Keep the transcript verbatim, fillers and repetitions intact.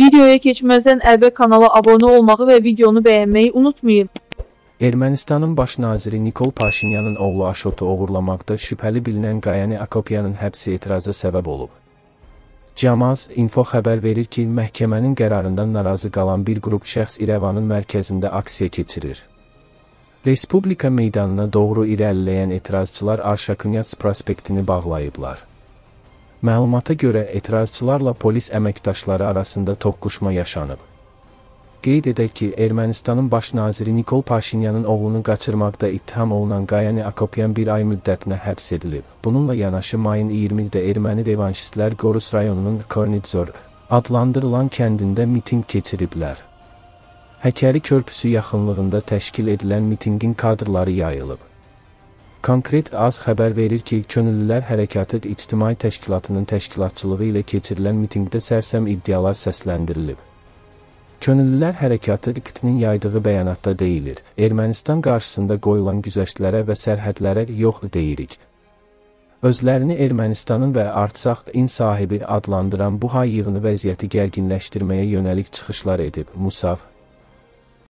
Videoya keçməzdən əvvəl kanala abunə olmağı və videonu bəyənməyi unutmayın. Ermənistanın baş naziri Nikol Paşinyanın oğlu Aşotu oğurlamaqda şübhəli bilinən Qayani Akopyanın həbsi etiraza səbəb olub. Camaz Info xəbər verir ki, məhkəmənin qərarından narazı qalan bir qrup şəxs İrəvanın mərkəzində aksiya keçirir. Respublika meydanına doğru irəliləyən etirazçılar Arşakunyats prospektini bağlayıblar. Məlumata görə etirazçılarla polis əməkdaşları arasında toqquşma yaşanıb. Qeyd edək ki, Ermənistanın baş naziri Nikol Paşinyanın oğlunu qaçırmaqda ittiham olunan Qayani Akopyan bir ay müddətinə həbs edilib. Bununla yanaşı mayın iyirmisində erməni revanşistlər Gorus rayonunun Kornidzor adlandırılan kəndində mitinq keçiriblər. Həkəri körpüsü yaxınlığında təşkil edilən mitinqin kadrları yayılıb. Konkret Az xəbər verir ki, Könüllülər Hərəkatı İctimai Təşkilatının təşkilatçılığı ilə keçirilən mitinqdə sərsəm iddialar səsləndirilib. Könüllülər Hərəkatı İ-nin yaydığı bəyanatda deyilir, Ermənistan qarşısında qoyulan güzəştlərə və sərhədlərə yox deyirik. Özlərini Ermənistanın və Artsaq in sahibi adlandıran bu hay yığını vəziyyəti gərginləşdirməyə yönəlik çıxışlar edib. Musav